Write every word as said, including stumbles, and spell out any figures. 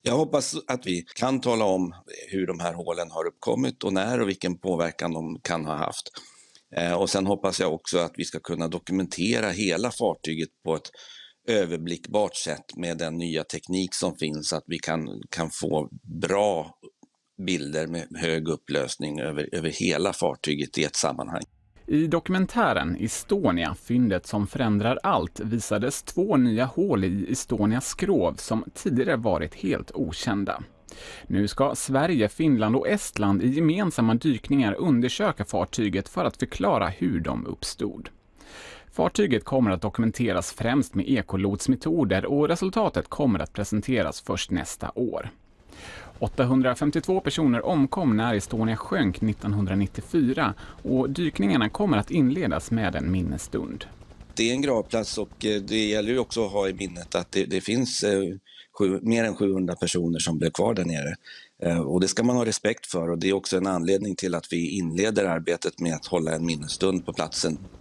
Jag hoppas att vi kan tala om hur de här hålen har uppkommit och när och vilken påverkan de kan ha haft. Eh, och sen hoppas jag också att vi ska kunna dokumentera hela fartyget på ett överblickbart sätt med den nya teknik som finns, att vi kan, kan få bra bilder med hög upplösning över, över hela fartyget i ett sammanhang. I dokumentären Estonia, fyndet som förändrar allt, visades två nya hål i Estonias skrov som tidigare varit helt okända. Nu ska Sverige, Finland och Estland i gemensamma dykningar undersöka fartyget för att förklara hur de uppstod. Fartyget kommer att dokumenteras främst med ekolotsmetoder och resultatet kommer att presenteras först nästa år. åttahundrafemtiotvå personer omkom när Estonia sjönk nittonhundranittiofyra och dykningarna kommer att inledas med en minnesstund. Det är en gravplats och det gäller ju också att ha i minnet att det, det finns eh, sju, mer än sjuhundra personer som blev kvar där nere. Eh, och det ska man ha respekt för, och det är också en anledning till att vi inleder arbetet med att hålla en minnesstund på platsen.